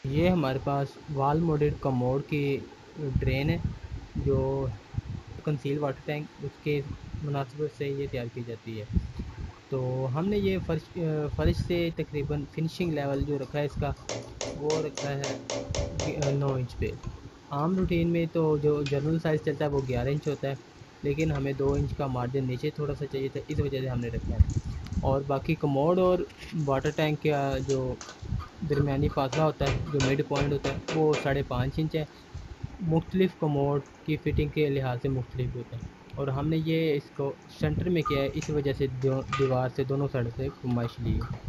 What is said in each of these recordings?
ये हमारे पास वाल मोडेड कमोड की ड्रेन है, जो कंसील वाटर टैंक उसके मुनासिबत से ये तैयार की जाती है। तो हमने ये फर्श से तकरीबन फिनिशिंग लेवल जो रखा है इसका, वो रखा है 9 इंच पे। आम रूटीन में तो जो जनरल साइज़ चलता है वो 11 इंच होता है, लेकिन हमें 2 इंच का मार्जिन नीचे थोड़ा सा चाहिए था, इस वजह से हमने रखा है। और बाकी कमोड और वाटर टैंक का जो दरमियानी फासला होता है, जो मिड पॉइंट होता है, वो 5.5 इंच है। मुख्तलिफ़ कमोड की फ़िटिंग के लिहाज से मुख्तलिफ होते हैं, और हमने ये इसको सेंटर में किया है, इस वजह से दीवार से दोनों साइड से नुमाइश ली है।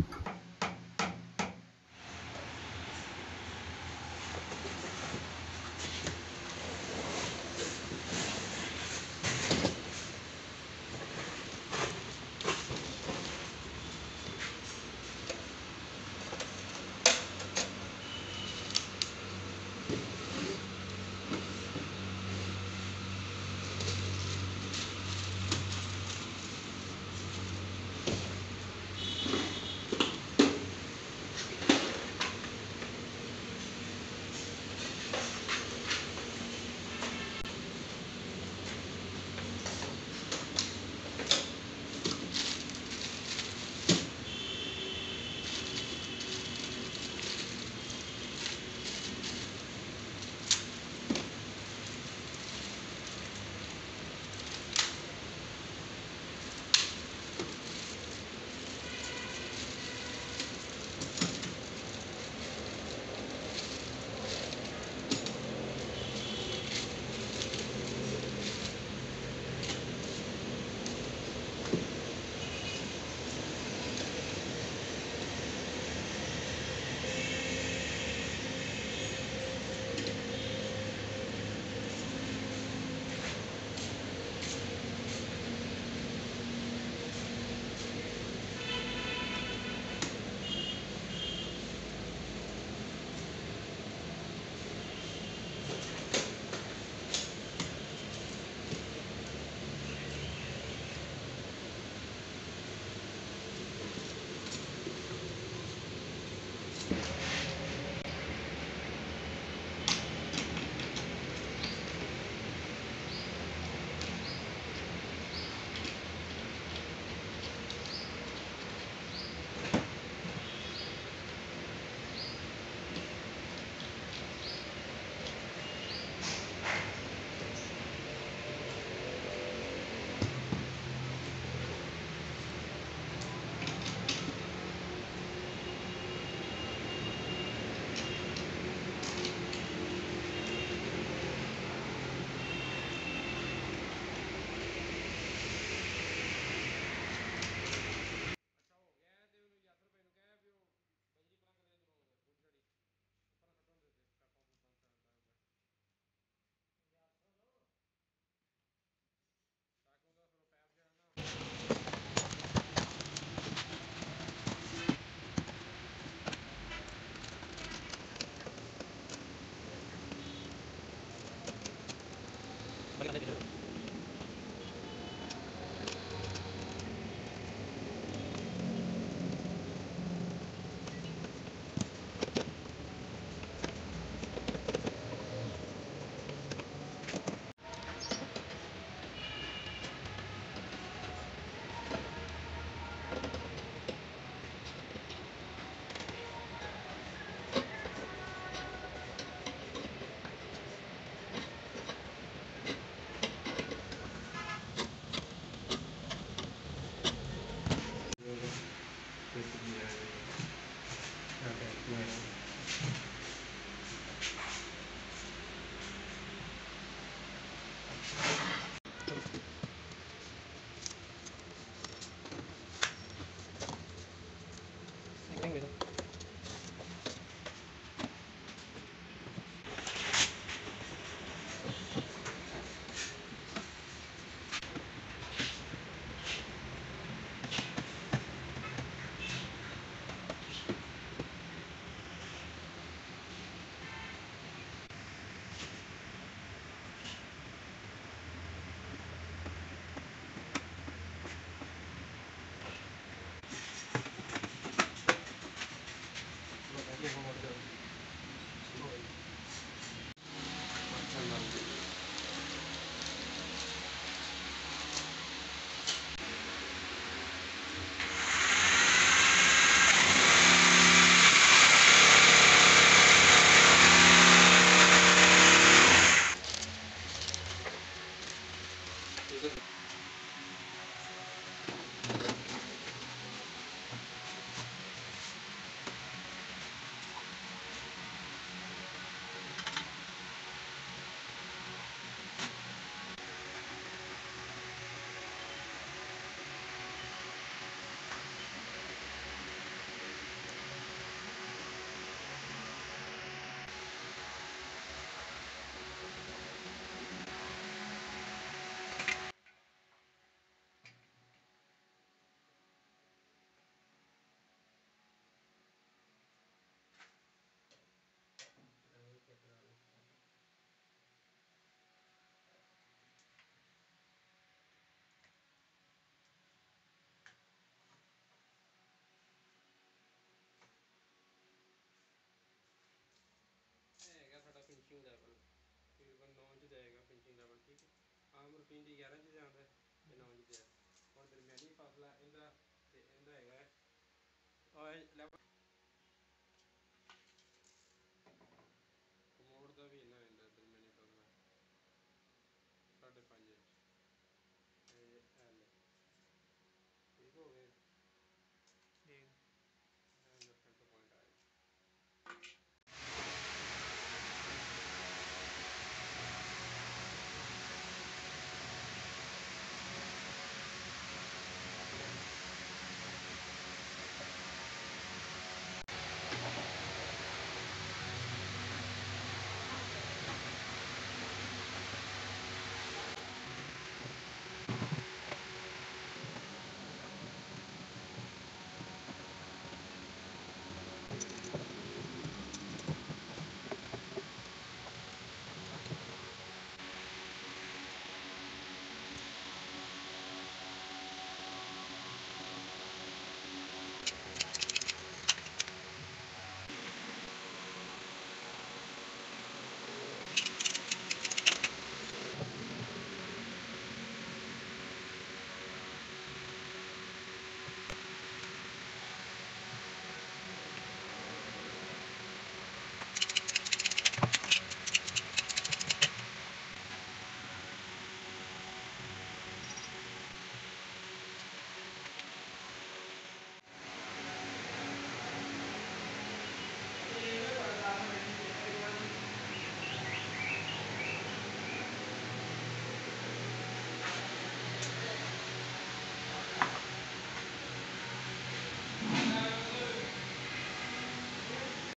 ਆਮ ਰੂਟੀਨ ਦੀ 11 'ਚ ਜਾਂਦਾ ਤੇ 9 'ਚ ਹੁਣ ਦਰਮਿਆਨੀ ਫਾਸਲਾ ਇਹਦਾ ਤੇ ਇਹਦਾ ਹੈਗਾ